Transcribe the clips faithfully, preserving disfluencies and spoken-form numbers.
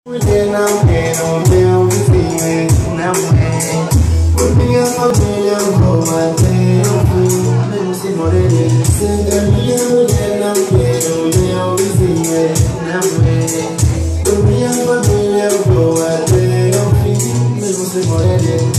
Mulher não quero meu vizinho, não é. Por minha família eu vou até o fim, mesmo se morrer. Sendo a minha mulher não quero meu vizinho, não é. Por minha família eu vou até o fim, mesmo se morrer.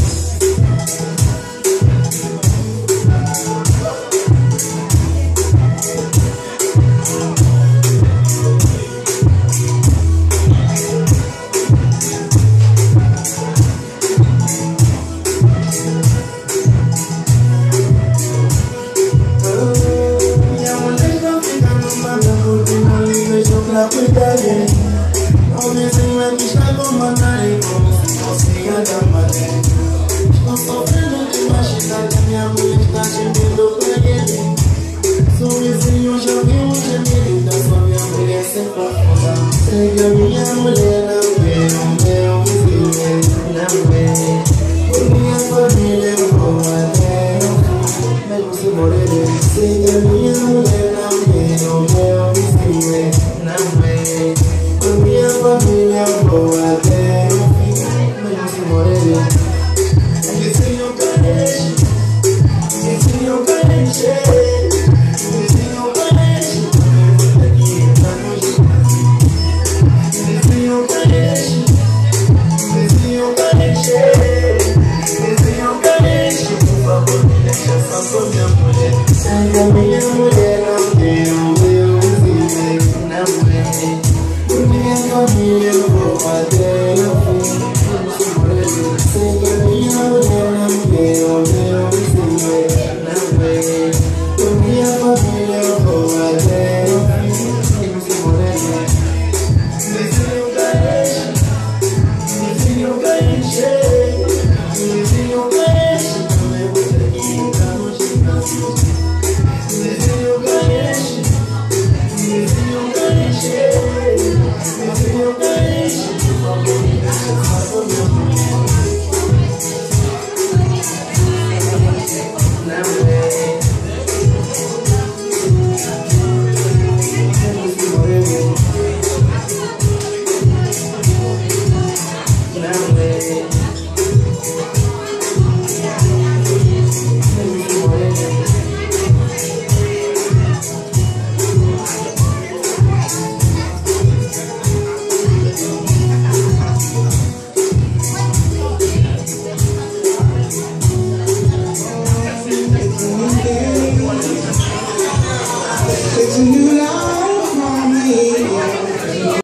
O vizinho é que está com manai, como se fosse a dama. Estou sofrendo de imaginar que minha mulher está gemendo pra ele. Sou vizinho, já vi um gemido da sua minha mulher sem profunda. Sei que a minha mulher não quer o meu vizinho, não é. Por minha família eu vou até o fim, mesmo se morrer. Sei que a minha mulher não quer o meu vizinho, não é. Por minha família eu vou até o fim, mesmo se morrer.